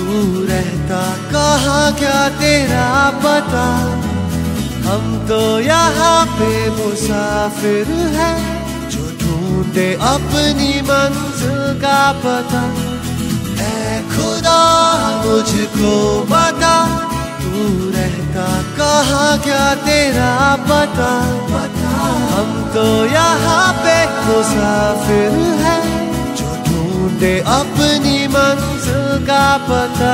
तू रहता कहाँ क्या तेरा पता, हम तो यहाँ पे मुसाफिर है जो ढूंढे अपनी मंजिल का पता। ऐ खुदा मुझको बता, तू रहता कहाँ क्या तेरा पता, हम तो यहाँ पे मुसाफिर है जो ढूंढे अपनी मंजिल का पता।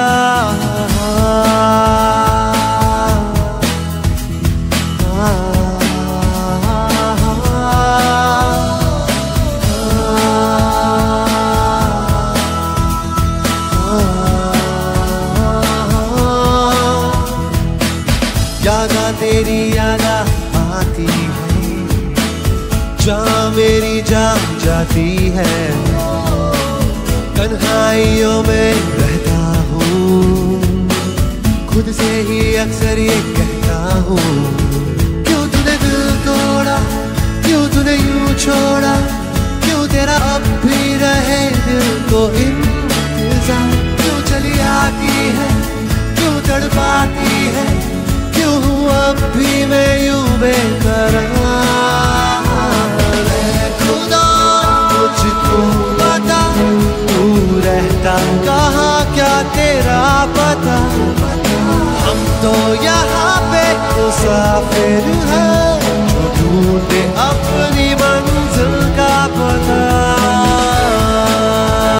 यादा तेरी यादा आती है, जहाँ मेरी जान जाती है, तन्हाइयों में रहता हूँ, खुद से ही अक्सर ये कहता हूँ, क्यों तूने दिल तोड़ा, क्यों तूने यूं छोड़ा, क्यों तेरा अब भी रहे दिल को इंतजार, क्यों चली आती है, क्यों तड़पाती है, क्यों हूँ अब भी मैं यूं बेकरार। खुदा मुझको बता, तू रहता कहाँ क्या तेरा पता, हम तो यहाँ पे मुसाफिर हैं।